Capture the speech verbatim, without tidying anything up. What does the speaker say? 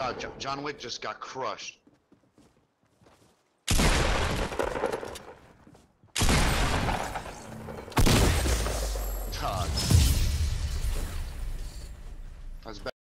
God, Jo- John Wick just got crushed. God. That's bad.